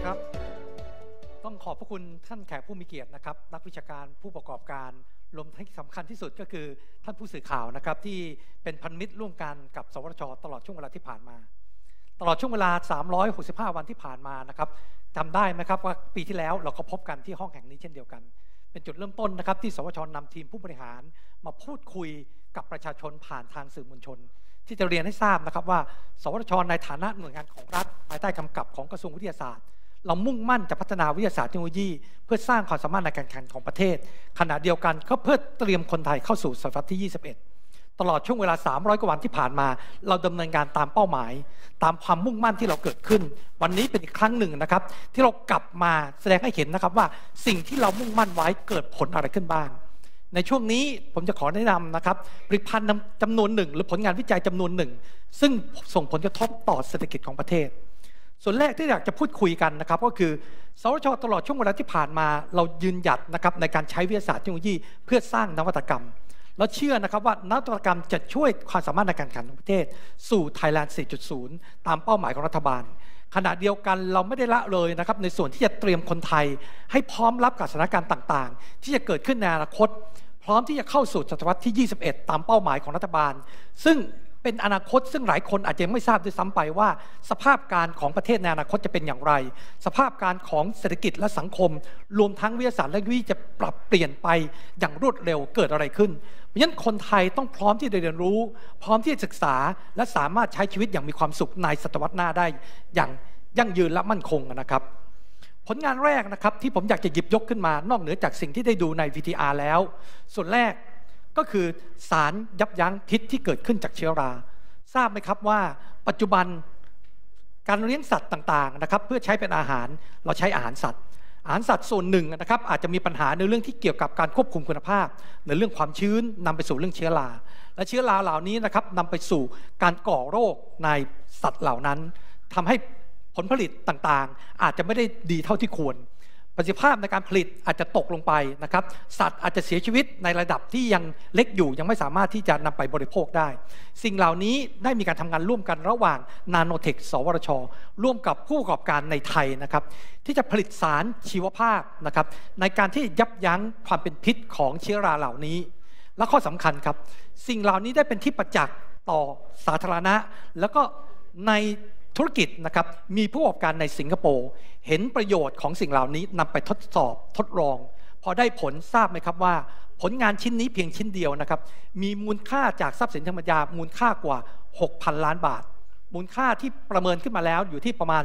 ครับต้องขอบพระคุณท่านแขกผู้มีเกียรตินะครับนักวิชาการผู้ประกอบการรวมทั้งสำคัญที่สุดก็คือท่านผู้สื่อข่าวนะครับที่เป็นพันธมิตรร่วมกันกับสวทช.ตลอดช่วงเวลาที่ผ่านมาตลอดช่วงเวลา365วันที่ผ่านมานะครับจำได้ไหมครับว่าปีที่แล้วเราก็พบกันที่ห้องแห่งนี้เช่นเดียวกันเป็นจุดเริ่มต้นนะครับที่สวทช.นำทีมผู้บริหารมาพูดคุยกับประชาชนผ่านทางสื่อมวลชนที่จะเรียนให้ทราบนะครับว่าสวทช.ในฐานะหน่วยงานของรัฐภายใต้กำกับของกระทรวงวิทยาศาสตร์เรามุ่งมั่นจะพัฒนาวิทยาศาสตร์เทคโนโลยีเพื่อสร้างความสามารถในการแข่งขันของประเทศขณะเดียวกันก็เพื่อเตรียมคนไทยเข้าสู่ศตวรรษที่21ตลอดช่วงเวลา300กว่าวันที่ผ่านมาเราดำเนินการตามเป้าหมายตามความมุ่งมั่นที่เราเกิดขึ้นวันนี้เป็นอีกครั้งหนึ่งนะครับที่เรากลับมาแสดงให้เห็นนะครับว่าสิ่งที่เรามุ่งมั่นไว้เกิดผลอะไรขึ้นบ้างในช่วงนี้ผมจะขอแนะนำนะครับผลิตภัณฑ์จำนวนหนึ่งหรือผลงานวิจัยจำนวนหนึ่งซึ่งส่งผลกระทบต่อเศรษฐกิจของประเทศส่วนแรกที่อยากจะพูดคุยกันนะครับก็คือสวทช.ตลอดช่วงเวลาที่ผ่านมาเรายืนหยัดนะครับในการใช้วิทยาศาสตร์เทคโนโลยีเพื่อสร้างนวัตกรรมเราเชื่อนะครับว่านวัตกรรมจะช่วยความสามารถในการแข่งขันของประเทศสู่ Thailand 4.0 ตามเป้าหมายของรัฐบาลขณะเดียวกันเราไม่ได้ละเลยนะครับในส่วนที่จะเตรียมคนไทยให้พร้อมรับกับสถานการณ์ต่างๆที่จะเกิดขึ้นในอนาคตพร้อมที่จะเข้าสู่ศตวรรษที่21ตามเป้าหมายของรัฐบาลซึ่งเป็นอนาคตซึ่งหลายคนอาจจะไม่ทราบด้วยซ้ำไปว่าสภาพการของประเทศในอนาคตจะเป็นอย่างไรสภาพการของเศรษฐกิจและสังคมรวมทั้งวิทยาศาสตร์และเทคโนโลยีจะปรับเปลี่ยนไปอย่างรวดเร็วเกิดอะไรขึ้นเพราะฉะนั้นคนไทยต้องพร้อมที่จะเรียนรู้พร้อมที่จะศึกษาและสามารถใช้ชีวิตอย่างมีความสุขในศตวรรษหน้าได้อย่างยั่งยืนและมั่นคงนะครับผลงานแรกนะครับที่ผมอยากจะหยิบยกขึ้นมานอกเหนือจากสิ่งที่ได้ดูใน VTR แล้วส่วนแรกก็คือสารยับยั้งพิษที่เกิดขึ้นจากเชื้อราทราบไหมครับว่าปัจจุบันการเลี้ยงสัตว์ต่างๆนะครับเพื่อใช้เป็นอาหารเราใช้อาหารสัตว์ส่วนหนึ่งนะครับอาจจะมีปัญหาในเรื่องที่เกี่ยวกับการควบคุมคุณภาพในเรื่องความชื้นนำไปสู่เรื่องเชื้อราและเชื้อราเหล่านี้นะครับนำไปสู่การก่อโรคในสัตว์เหล่านั้นทำให้ผลผลิตต่างๆอาจจะไม่ได้ดีเท่าที่ควรประสิทธิภาพในการผลิตอาจจะตกลงไปนะครับสัตว์อาจจะเสียชีวิตในระดับที่ยังเล็กอยู่ยังไม่สามารถที่จะนำไปบริโภคได้สิ่งเหล่านี้ได้มีการทำงานร่วมกันระหว่างนาโนเทคสวทช.ร่วมกับผู้ประกอบการในไทยนะครับที่จะผลิตสารชีวภาพนะครับในการที่ยับยั้งความเป็นพิษของเชื้อราเหล่านี้และข้อสำคัญครับสิ่งเหล่านี้ได้เป็นที่ประจักษ์ต่อสาธารณะแล้วก็ในธุรกิจนะครับมีผู้ประกอบการในสิงคโปร์เห็นประโยชน์ของสิ่งเหล่านี้นำไปทดสอบทดลองพอได้ผลทราบไหมครับว่าผลงานชิ้นนี้เพียงชิ้นเดียวนะครับมีมูลค่าจากทรัพย์สินทางปัญญามูลค่ากว่า 6,000 ล้านบาทมูลค่าที่ประเมินขึ้นมาแล้วอยู่ที่ประมาณ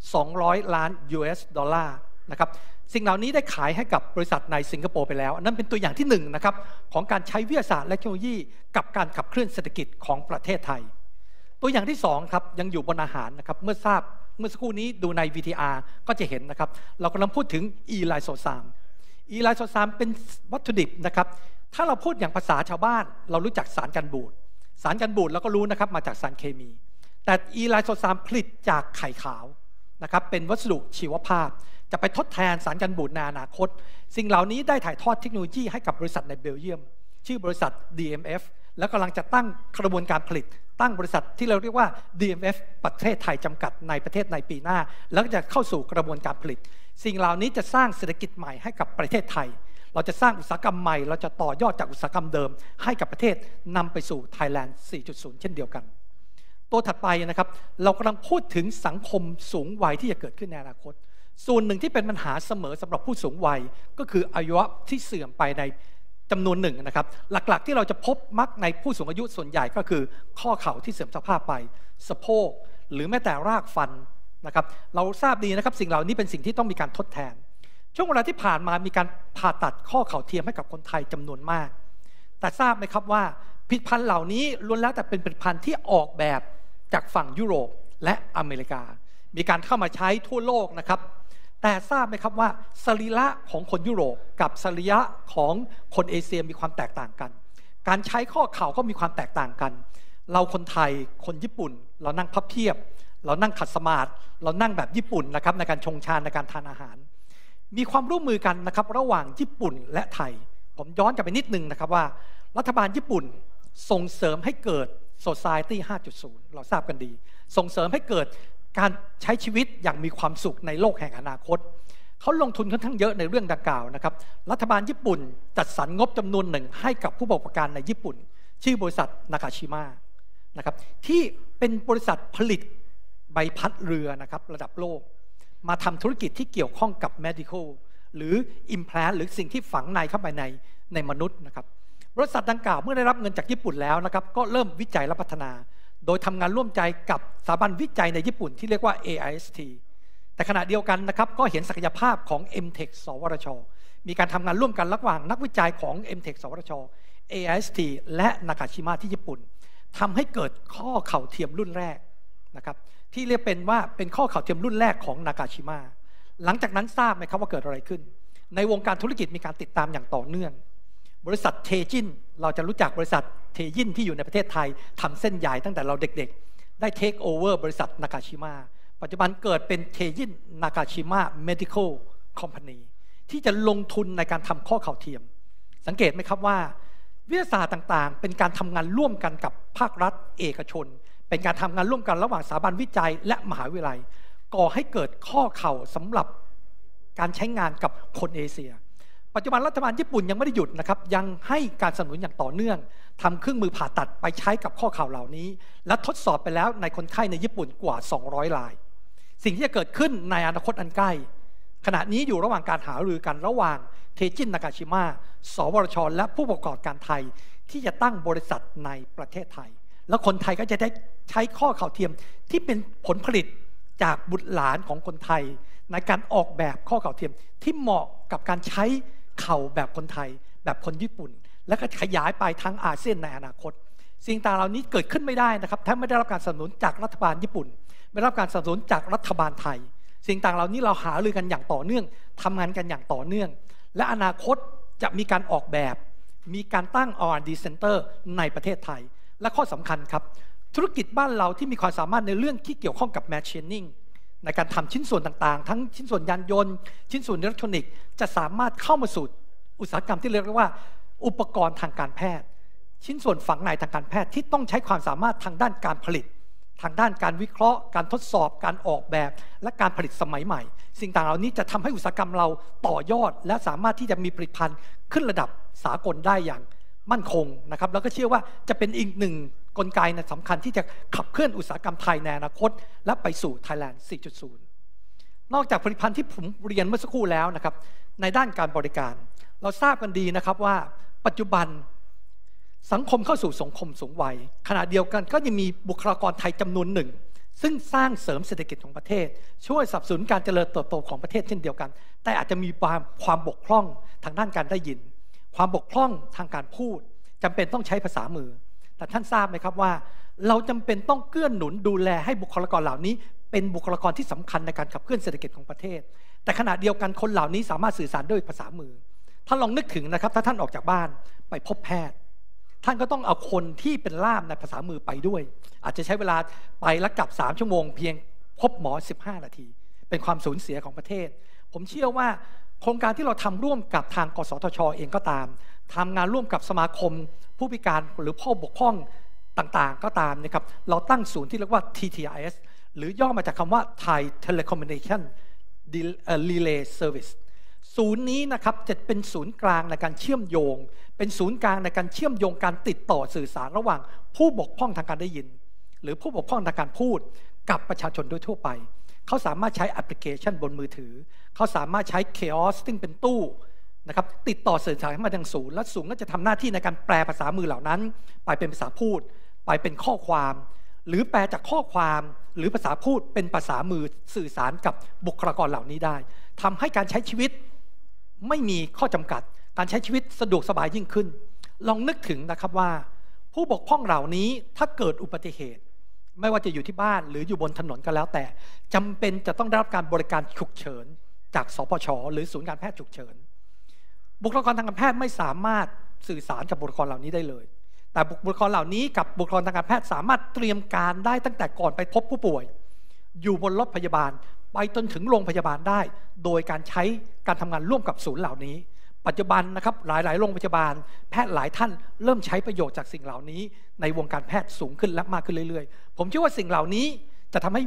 200 ล้าน US ดอลลาร์นะครับสิ่งเหล่านี้ได้ขายให้กับบริษัทในสิงคโปร์ไปแล้วอันนั้นเป็นตัวอย่างที่1นะครับของการใช้วิทยาศาสตร์และเทคโนโลยีกับการขับเคลื่อนเศรษฐกิจของประเทศไทยตัวอย่างที่2ครับยังอยู่บนอาหารนะครับเมื่อสักครู่นี้ดูใน VTR ก็จะเห็นนะครับเรากำลังพูดถึงอีไลโซซามเป็นวัตถุดิบนะครับถ้าเราพูดอย่างภาษาชาวบ้านเรารู้จักสารกันบูดเราก็รู้นะครับมาจากสารเคมีแต่อีไลโซซามผลิตจากไข่ขาวนะครับเป็นวัสดุชีวภาพจะไปทดแทนสารกันบูดในอนาคตสิ่งเหล่านี้ได้ถ่ายทอดเทคโนโลยีให้กับบริษัทในเบลเยียมชื่อบริษัท DMF แล้วกำลังจะตั้งกระบวนการผลิตตั้งบริษัทที่เราเรียกว่า DMF ประเทศไทยจำกัดในประเทศในปีหน้าแล้วจะเข้าสู่กระบวนการผลิตสิ่งเหล่านี้จะสร้างเศรษฐกิจใหม่ให้กับประเทศไทยเราจะสร้างอุตสาหกรรมใหม่เราจะต่อยอดจากอุตสาหกรรมเดิมให้กับประเทศนำไปสู่ Thailand 4.0 เช่นเดียวกันตัวถัดไปนะครับเรากำลังพูดถึงสังคมสูงวัยที่จะเกิดขึ้นในอนาคตส่วนหนึ่งที่เป็นปัญหาเสมอสำหรับผู้สูงวัยก็คืออายุที่เสื่อมไปในจำนวนหนึ่งนะครับหลักๆที่เราจะพบมักในผู้สูงอายุส่วนใหญ่ก็คือข้อเข่าที่เสื่อมสภาพไปสะโพกหรือแม้แต่รากฟันนะครับเราทราบดีนะครับสิ่งเหล่านี้เป็นสิ่งที่ต้องมีการทดแทนช่วงเวลาที่ผ่านมามีการผ่าตัดข้อเข่าเทียมให้กับคนไทยจำนวนมากแต่ทราบไหมครับว่าผลิตภัณฑ์เหล่านี้ล้วนแล้วแต่เป็นผลิตภัณฑ์ที่ออกแบบจากฝั่งยุโรปและอเมริกามีการเข้ามาใช้ทั่วโลกนะครับแต่ทราบไหมครับว่าสรีระของคนยุโรปกับสรีระของคนเอเชียมีความแตกต่างกันการใช้ข้อเข่าก็มีความแตกต่างกันเราคนไทยคนญี่ปุ่นเรานั่งพับเพียบเรานั่งขัดสมาธิเรานั่งแบบญี่ปุ่นนะครับในการชงชาในการทานอาหารมีความร่วมมือกันนะครับระหว่างญี่ปุ่นและไทยผมย้อนกลับไปนิดนึงนะครับว่ารัฐบาลญี่ปุ่นส่งเสริมให้เกิด Society 5.0 เราทราบกันดีส่งเสริมให้เกิดการใช้ชีวิตอย่างมีความสุขในโลกแห่งอนาคตเขาลงทุนค่อนข้างเยอะในเรื่องดังกล่าวนะครับรัฐบาลญี่ปุ่นจัดสรรงบจำนวนหนึ่งให้กับผู้ประกอบการในญี่ปุ่นชื่อบริษัทนากาชิมะนะครับที่เป็นบริษัทผลิตใบพัดเรือนะครับระดับโลกมาทำธุรกิจที่เกี่ยวข้องกับ medical หรือ implant หรือสิ่งที่ฝังในเข้าไปในมนุษย์นะครับบริษัทดังกล่าวเมื่อได้รับเงินจากญี่ปุ่นแล้วนะครับก็เริ่มวิจัยและพัฒนาโดยทำงานร่วมใจกับสถาบันวิจัยในญี่ปุ่นที่เรียกว่า AIST แต่ขณะเดียวกันนะครับก็เห็นศักยภาพของ MTech สวทช.มีการทำงานร่วมกันระหว่างนักวิจัยของ MTech สวทช. AIST และนากาชิมะที่ญี่ปุ่นทำให้เกิดข้อเข่าเทียมรุ่นแรกนะครับที่เรียกเป็นข้อเข่าเทียมรุ่นแรกของนากาชิมะหลังจากนั้นทราบไหมครับว่าเกิดอะไรขึ้นในวงการธุรกิจมีการติดตามอย่างต่อเนื่องบริษัทเทจินเราจะรู้จักบริษัทเทจินที่อยู่ในประเทศไทยทำเส้นใหญ่ตั้งแต่เราเด็กๆได้เทคโอเวอร์บริษัทนากาชิมะปัจจุบันเกิดเป็นเทจินนากาชิมะเมดิคอลคอมพานีที่จะลงทุนในการทำข้อเข่าเทียมสังเกตไหมครับว่าวิทยาศาสตร์ต่างๆเป็นการทำงานร่วมกันกับภาครัฐเอกชนเป็นการทำงานร่วมกันระหว่างสถาบันวิจัยและมหาวิทยาลัยก่อให้เกิดข้อเข่าสำหรับการใช้งานกับคนเอเชียปัจจุบันรัฐบาลญี่ปุ่นยังไม่ได้หยุดนะครับยังให้การสนับสนุนอย่างต่อเนื่องทำเครื่องมือผ่าตัดไปใช้กับข้อเข่าเหล่านี้และทดสอบไปแล้วในคนไข้ในญี่ปุ่นกว่า200 รายสิ่งที่จะเกิดขึ้นในอนาคตอันใกล้ขณะนี้อยู่ระหว่างการหารือกันระหว่างเทจินนากาชิมะสวทช.และผู้ประกอบการไทยที่จะตั้งบริษัทในประเทศไทยแล้วคนไทยก็จะได้ใช้ข้อเข่าเทียมที่เป็นผลผลิตจากบุตรหลานของคนไทยในการออกแบบข้อเข่าเทียมที่เหมาะกับการใช้เข่าแบบคนไทยแบบคนญี่ปุ่นและก็ขยายไปทั้งอาเซียนในอนาคตสิ่งต่างเหล่านี้เกิดขึ้นไม่ได้นะครับถ้าไม่ได้รับการสนับสนุนจากรัฐบาลญี่ปุ่นไม่ได้รับการสนับสนุนจากรัฐบาลไทยสิ่งต่างเหล่านี้เราหารือกันอย่างต่อเนื่องทำงานกันอย่างต่อเนื่องและอนาคตจะมีการออกแบบมีการตั้ง R&D Center ในประเทศไทยและข้อสำคัญครับธุรกิจบ้านเราที่มีความสามารถในเรื่องที่เกี่ยวข้องกับ Machining ในการทำชิ้นส่วนต่างๆทั้งชิ้นส่วนยานยนต์ชิ้นส่วนอิเล็กทรอนิกส์จะสามารถเข้ามาสู่อุตสาหกรรมที่เรียกว่าอุปกรณ์ทางการแพทย์ชิ้นส่วนฝังในทางการแพทย์ที่ต้องใช้ความสามารถทางด้านการผลิตทางด้านการวิเคราะห์การทดสอบการออกแบบและการผลิตสมัยใหม่สิ่งต่างเหล่านี้จะทำให้อุตสาหกรรมเราต่อยอดและสามารถที่จะมีผลิตภัณฑ์ขึ้นระดับสากลได้อย่างมั่นคงนะครับแล้วก็เชื่อว่าจะเป็นอีกหนึ่งกลไกสำคัญที่จะขับเคลื่อนอุตสาหกรรมไทยในอนาคตและไปสู่ Thailand 4.0 นอกจากผลิตภัณฑ์ที่ผมเรียนเมื่อสักครู่แล้วนะครับในด้านการบริการเราทราบกันดีนะครับว่าปัจจุบันสังคมเข้าสู่สังคมสูงวัยขณะเดียวกันก็ยังมีบุคลากรไทยจำนวนหนึ่งซึ่งสร้างเสริมเศรษฐกิจของประเทศช่วยสนับสนุนการเจริญเติบโตของประเทศเช่นเดียวกันแต่อาจจะมีความบกพร่องทางด้านการได้ยินความบกพร่องทางการพูดจำเป็นต้องใช้ภาษามือแต่ท่านทราบไหมครับว่าเราจำเป็นต้องเกื้อหนุนดูแลให้บุคลากรเหล่านี้เป็นบุคลากรที่สำคัญในการขับเคลื่อนเศรษฐกิจของประเทศแต่ขณะเดียวกันคนเหล่านี้สามารถสื่อสารด้วยภาษามือท่านลองนึกถึงนะครับถ้าท่านออกจากบ้านไปพบแพทย์ท่านก็ต้องเอาคนที่เป็นล่ามในภาษามือไปด้วยอาจจะใช้เวลาไปและกลับ3 ชั่วโมงเพียงพบหมอ15 นาทีเป็นความสูญเสียของประเทศผมเชื่อว่าโครงการที่เราทำร่วมกับทางกสทช.เองก็ตามทำงานร่วมกับสมาคมผู้พิการหรือผู้บกพร่องต่างๆก็ตามนะครับเราตั้งศูนย์ที่เรียกว่า TTIS หรือย่อมาจากคำว่า Thai Telecommunication Relay Service ศูนย์นี้นะครับจะเป็นศูนย์กลางในการเชื่อมโยงเป็นศูนย์กลางในการเชื่อมโยงการติดต่อสื่อสารระหว่างผู้บกพร่องทางการได้ยินหรือผู้บกพร่องทางการพูดกับประชาชนโดยทั่วไปเขาสามารถใช้แอปพลิเคชันบนมือถือเขาสามารถใช้ Kiosk ซึ่งเป็นตู้นะครับติดต่อสื่อสารมาทางศูนย์และศูนย์ก็จะทำหน้าที่ในการแปลภาษามือเหล่านั้นไปเป็นภาษาพูดไปเป็นข้อความหรือแปลจากข้อความหรือภาษาพูดเป็นภาษามือสื่อสารกับบุคลากรเหล่านี้ได้ทำให้การใช้ชีวิตไม่มีข้อจำกัดการใช้ชีวิตสะดวกสบายยิ่งขึ้นลองนึกถึงนะครับว่าผู้บกพร่องเหล่านี้ถ้าเกิดอุบัติเหตุไม่ว่าจะอยู่ที่บ้านหรืออยู่บนถนนก็แล้วแต่จำเป็นจะต้องได้รับการบริการฉุกเฉินจากสปช.หรือศูนย์การแพทย์ฉุกเฉินบุคลากรทางการแพทย์ไม่สามารถสื่อสารกับบุคลากรเหล่านี้ได้เลยแต่บุคลากรเหล่านี้กับบุคลากรทางการแพทย์สามารถเตรียมการได้ตั้งแต่ก่อนไปพบผู้ป่วยอยู่บนรถพยาบาลไปจนถึงโรงพยาบาลได้โดยการใช้การทำงานร่วมกับศูนย์เหล่านี้ปัจจุบันนะครับหลายๆโรงพยาบาลแพทย์หลายท่านเริ่มใช้ประโยชน์จากสิ่งเหล่านี้ในวงการแพทย์สูงขึ้นและมากขึ้นเรื่อยๆผมเชื่อว่าสิ่งเหล่านี้จะทำให้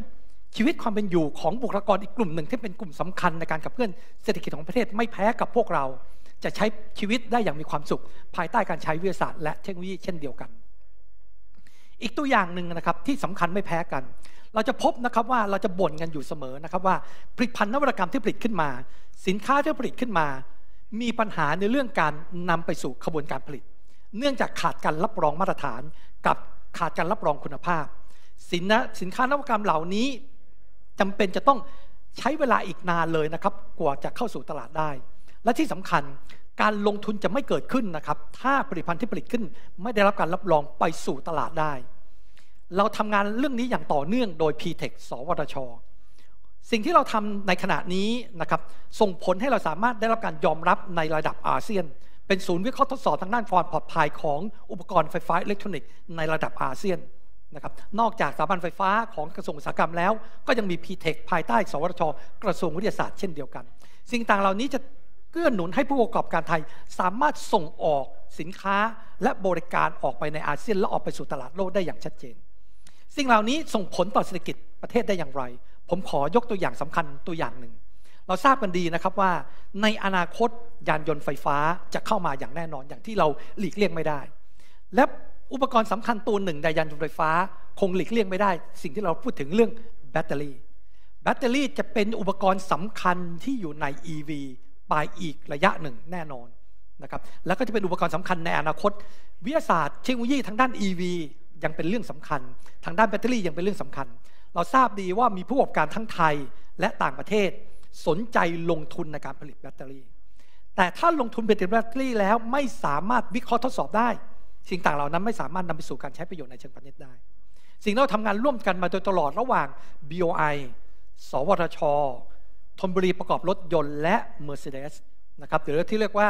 ชีวิตความเป็นอยู่ของบุคลากรอีกกลุ่มหนึ่งที่เป็นกลุ่มสำคัญในการขับเคลื่อนเศรษฐกิจของประเทศไม่แพ้กับพวกเราจะใช้ชีวิตได้อย่างมีความสุขภายใต้การใช้วิทยาศาสตร์และเทคโนโลยีเช่นเดียวกันอีกตัวอย่างหนึ่งนะครับที่สำคัญไม่แพ้กันเราจะพบนะครับว่าเราจะบ่นกันอยู่เสมอนะครับว่าผลิตภัณฑ์นวัตกรรมที่ผลิตขึ้นมาสินค้าที่ผลิตขึ้นมามีปัญหาในเรื่องการนำไปสู่กระบวนการผลิตเนื่องจากขาดการรับรองมาตรฐานกับขาดการรับรองคุณภาพสินค้านวัตกรรมเหล่านี้จำเป็นจะต้องใช้เวลาอีกนานเลยนะครับกว่าจะเข้าสู่ตลาดได้และที่สำคัญการลงทุนจะไม่เกิดขึ้นนะครับถ้าผลิตภัณฑ์ที่ผลิตขึ้นไม่ได้รับการรับรองไปสู่ตลาดได้เราทำงานเรื่องนี้อย่างต่อเนื่องโดย PTech สวทช.สิ่งที่เราทำในขณะนี้นะครับส่งผลให้เราสามารถได้รับการยอมรับในระดับอาเซียนเป็นศูนย์วิเคราะห์ทดสอบทางด้านความปลอดภัยของอุปกรณ์ไฟฟ้าอิเล็กทรอนิกส์ในระดับอาเซียนนะครับนอกจากสถาบันไฟฟ้าของกระทรวงอุตสาหกรรมแล้วก็ยังมี PTech ภายใต้สวทช.กระทรวงวิทยาศาสตร์เช่นเดียวกันสิ่งต่างเหล่านี้จะเกื้อหนุนให้ผู้ประกอบการไทยสามารถส่งออกสินค้าและบริการออกไปในอาเซียนและออกไปสู่ตลาดโลกได้อย่างชัดเจนสิ่งเหล่านี้ส่งผลต่อเศรษฐกิจประเทศได้อย่างไรผมขอยกตัวอย่างสำคัญตัวอย่างหนึ่งเราทราบกันดีนะครับว่าในอนาคตยานยนต์ไฟฟ้าจะเข้ามาอย่างแน่นอนอย่างที่เราหลีกเลี่ยงไม่ได้และอุปกรณ์สำคัญตัวหนึ่งในยานยนต์ไฟฟ้าคงหลีกเลี่ยงไม่ได้สิ่งที่เราพูดถึงเรื่องแบตเตอรี่จะเป็นอุปกรณ์สำคัญที่อยู่ใน EV ไปอีกระยะหนึ่งแน่นอนนะครับแล้วก็จะเป็นอุปกรณ์สำคัญในอนาคตวิทยาศาสตร์เทคโนโลยีทางด้าน EV ยังเป็นเรื่องสำคัญทางด้านแบตเตอรี่ยังเป็นเรื่องสำคัญเราทราบดีว่ามีผู้ประกอบการทั้งไทยและต่างประเทศสนใจลงทุนในการผลิตแบตเตอรี่แต่ถ้าลงทุนผลิตแบตเตอรี่แล้วไม่สามารถวิเคราะห์ทดสอบได้สิ่งต่างเหล่านั้นไม่สามารถนำไปสู่การใช้ประโยชน์ในเชิงพาณิชย์ได้สิ่งที่เราทำงานร่วมกันมาโดยตลอดระหว่าง BOI สวทช.ธนบุรีประกอบรถยนต์และ Mercedes นะครับหรือที่เรียกว่า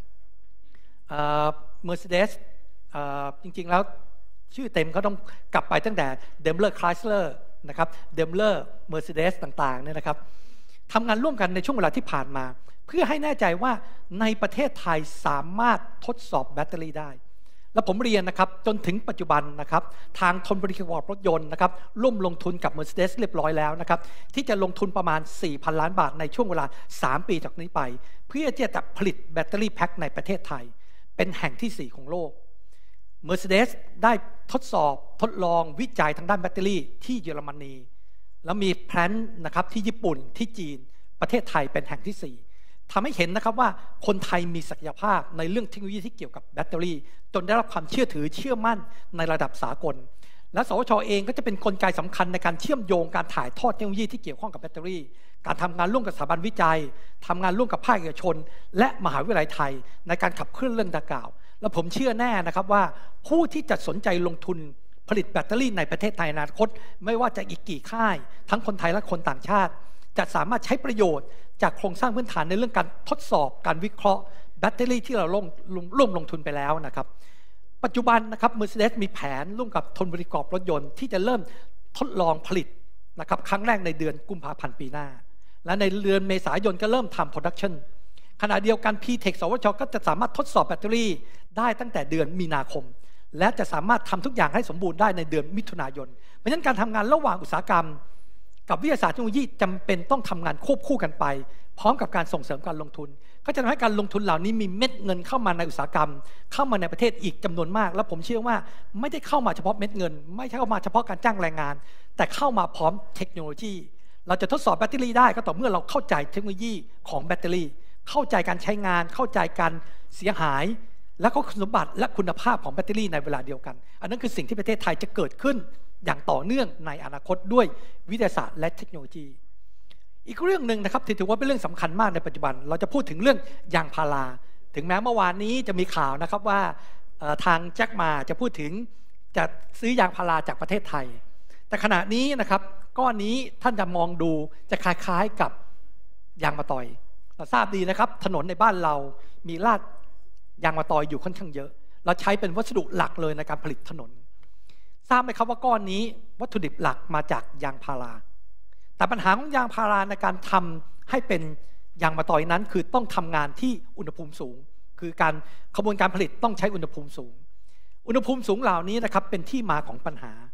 Mercedes จริงๆแล้วชื่อเต็มเขาต้องกลับไปตั้งแต่ Daimler Chrysler นะครับ Daimler Mercedes ต่างๆเนี่ยนะครับทำงานร่วมกันในช่วงเวลาที่ผ่านมาเพื่อให้แน่ใจว่าในประเทศไทยสามารถทดสอบแบตเตอรี่ได้และผมเรียนนะครับจนถึงปัจจุบันนะครับทางธนบุรีประกอบรถยนต์นะครับร่วมลงทุนกับ Mercedes เรียบร้อยแล้วนะครับที่จะลงทุนประมาณ 4,000 ล้านบาทในช่วงเวลา 3 ปีจากนี้ไปเพื่อที่จะผลิตแบตเตอรี่แพ็คในประเทศไทยเป็นแห่งที่ 4 ของโลก Mercedes ได้ทดลองวิจัยทางด้านแบตเตอรี่ที่เยอรมนีแล้วมีแพลนนะครับที่ญี่ปุ่นที่จีนประเทศไทยเป็นแห่งที่ 4ทำให้เห็นนะครับว่าคนไทยมีศักยภาพในเรื่องเทคโนโลยีที่เกี่ยวกับแบตเตอรี่จนได้รับความเชื่อมั่นในระดับสากลและสวทช.เองก็จะเป็นกลไกสำคัญในการเชื่อมโยงการถ่ายทอดเทคโนโลยีที่เกี่ยวข้องกับแบตเตอรี่การทำงานร่วมกับสถาบันวิจัยทำงานร่วมกับภาคเอกชนและมหาวิทยาลัยไทยในการขับเคลื่อนเรื่องดังกล่าวและผมเชื่อแน่นะครับว่าผู้ที่จะสนใจลงทุนผลิตแบตเตอรี่ในประเทศไทยในอนาคตไม่ว่าจะอีกกี่ค่ายทั้งคนไทยและคนต่างชาติจะสามารถใช้ประโยชน์จากโครงสร้างพื้นฐานในเรื่องการทดสอบการวิเคราะห์แบตเตอรี่ที่เราร่วมลงทุนไปแล้วนะครับปัจจุบันนะครับ Mercedes มีแผนร่วมกับธนบุรีประกอบรถยนต์ที่จะเริ่มทดลองผลิตนะครับครั้งแรกในเดือนกุมภาพันธ์ปีหน้าและในเดือนเมษายนก็เริ่มทำ production ขณะเดียวกัน PTech สวทช.ก็จะสามารถทดสอบแบตเตอรี่ได้ตั้งแต่เดือนมีนาคมและจะสามารถทำทุกอย่างให้สมบูรณ์ได้ในเดือนมิถุนายนเพราะฉะนั้นการทำงานระหว่างอุตสาหกรรมกับวิทยาศาสตร์เทคโนโลยีจำเป็นต้องทำงานควบคู่กันไปพร้อมกับการส่งเสริมการลงทุนก็จะทำให้การลงทุนเหล่านี้มีเม็ดเงินเข้ามาในอุตสาหกรรมเข้ามาในประเทศอีกจำนวนมากและผมเชื่อว่าไม่ได้เข้ามาเฉพาะเม็ดเงินไม่ใช่เข้ามาเฉพาะการจ้างแรงงานแต่เข้ามาพร้อมเทคโนโลยีเราจะทดสอบแบตเตอรี่ได้ก็ต่อเมื่อเราเข้าใจเทคโนโลยีของแบตเตอรี่เข้าใจการใช้งานเข้าใจการเสียหายและก็คุณสมบัติและคุณภาพของแบตเตอรี่ในเวลาเดียวกันอันนั้นคือสิ่งที่ประเทศไทยจะเกิดขึ้นอย่างต่อเนื่องในอนาคตด้วยวิทยาศาสตร์และเทคโนโลยีอีกเรื่องหนึ่งนะครับที่ถือว่าเป็นเรื่องสำคัญมากในปัจจุบันเราจะพูดถึงเรื่องยางพาราถึงแม้เมื่อวานนี้จะมีข่าวนะครับว่าทางแจ็คมาจะพูดถึงจะซื้อยางพาราจากประเทศไทยแต่ขณะนี้นะครับก้อนนี้ท่านจะมองดูจะคล้ายๆกับยางมะตอยเราทราบดีนะครับถนนในบ้านเรามีลาดยางมะตอยอยู่ค่อนข้างเยอะเราใช้เป็นวัสดุหลักเลยในการผลิตถนนทราบไหมครับว่าก้อนนี้วัตถุดิบหลักมาจากยางพาราแต่ปัญหาของยางพาราในการทำให้เป็นยางมะตอยนั้นคือต้องทำงานที่อุณหภูมิสูงคือการกระบวนการผลิตต้องใช้อุณหภูมิสูงเหล่านี้นะครับเป็นที่มาของปัญหา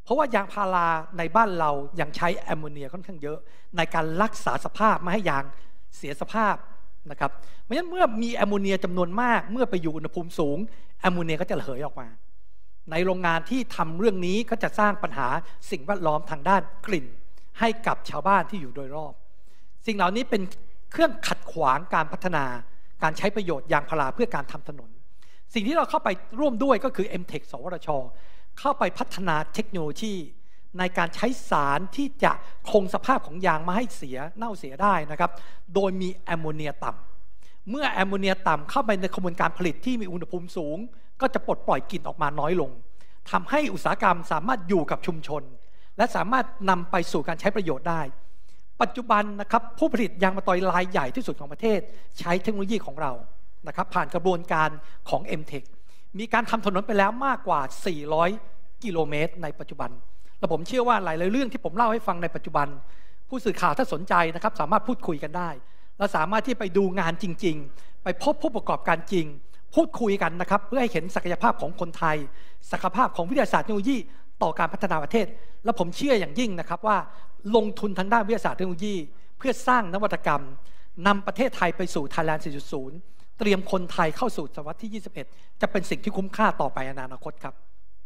ราะว่ายางพาราในบ้านเรายังใช้แอมโมเนียค่อนข้างเยอะในการรักษาสภาพไม่ให้ยางเสียสภาพนะครับเพราะฉะนั้นเมื่อมีแอมโมเนียจำนวนมากเมื่อไปอยู่อุณหภูมิสูงแอมโมเนียก็จะระเหยออกมาในโรงงานที่ทำเรื่องนี้ก็จะสร้างปัญหาสิ่งแวดล้อมทางด้านกลิ่นให้กับชาวบ้านที่อยู่โดยรอบสิ่งเหล่านี้เป็นเครื่องขัดขวางการพัฒนาการใช้ประโยชน์ยางพาราเพื่อการทำถนนสิ่งที่เราเข้าไปร่วมด้วยก็คือ MTech สวทช.เข้าไปพัฒนาเทคโนโลยีในการใช้สารที่จะคงสภาพของยางมาให้เน่าเสียได้นะครับโดยมีแอมโมเนียต่ำเมื่อแอมโมเนียต่ำเข้าไปในกระบวนการผลิตที่มีอุณหภูมิสูงก็จะปลดปล่อยกลิ่นออกมาน้อยลงทำให้อุตสาหกรรมสามารถอยู่กับชุมชนและสามารถนำไปสู่การใช้ประโยชน์ได้ปัจจุบันนะครับผู้ผลิตยางมะตอยรายใหญ่ที่สุดของประเทศใช้เทคโนโลยีของเรานะครับผ่านกระบวนการของ MTech มีการทำถนนไปแล้วมากกว่า400กิโลเมตรในปัจจุบันและผมเชื่อว่าหลายๆเรื่องที่ผมเล่าให้ฟังในปัจจุบันผู้สื่อข่าวถ้าสนใจนะครับสามารถพูดคุยกันได้และสามารถที่ไปดูงานจริงๆไปพบผู้ประกอบการจริงพูดคุยกันนะครับเพื่อให้เห็นศักยภาพของคนไทยศักยภาพของวิทยาศาสตร์เทคโนโลยีต่อการพัฒนาประเทศและผมเชื่ออย่างยิ่งนะครับว่าลงทุนทางด้านวิทยาศาสตร์เทคโนโลยีเพื่อสร้างนวัตกรรมนำประเทศไทยไปสู่ Thailand 4.0 เตรียมคนไทยเข้าสู่ศตวรรษที่ 21จะเป็นสิ่งที่คุ้มค่าต่อไปในอนาคตครับ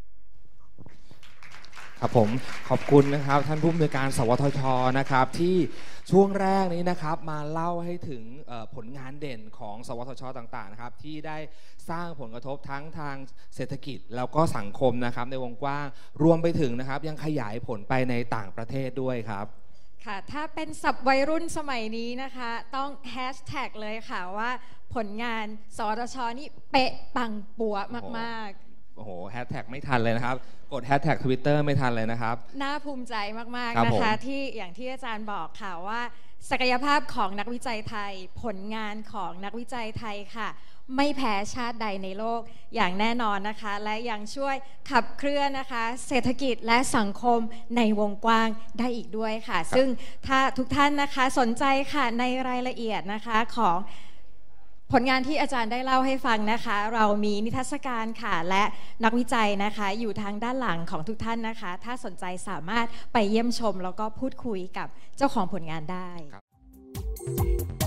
ครับผมขอบคุณนะครับท่านผู้อำนวยการสวทช.นะครับที่ช่วงแรกนี้นะครับมาเล่าให้ถึงผลงานเด่นของสวทช.ต่างๆนะครับที่ได้สร้างผลกระทบทั้งทางเศรษฐกิจแล้วก็สังคมนะครับในวงกว้างรวมไปถึงนะครับยังขยายผลไปในต่างประเทศด้วยครับค่ะถ้าเป็นศัพท์วัยรุ่นสมัยนี้นะคะต้องแฮชแท็กเลยค่ะว่าผลงานสวทช.นี่เป๊ะปังปัวมากๆโอ้โหแฮชแท็กไม่ทันเลยนะครับกดแฮชแท็ก Twitter ไม่ทันเลยนะครับน่าภูมิใจมากๆนะคะที่อย่างที่อาจารย์บอกค่ะว่าศักยภาพของนักวิจัยไทยผลงานของนักวิจัยไทยค่ะไม่แพ้ชาติใดในโลกอย่างแน่นอนนะคะและยังช่วยขับเคลื่อนนะคะเศรษฐกิจและสังคมในวงกว้างได้อีกด้วยค่ะซึ่งถ้าทุกท่านนะคะสนใจค่ะในรายละเอียดนะคะของผลงานที่อาจารย์ได้เล่าให้ฟังนะคะเรามีนิทรรศการค่ะและนักวิจัยนะคะอยู่ทางด้านหลังของทุกท่านนะคะถ้าสนใจสามารถไปเยี่ยมชมแล้วก็พูดคุยกับเจ้าของผลงานได้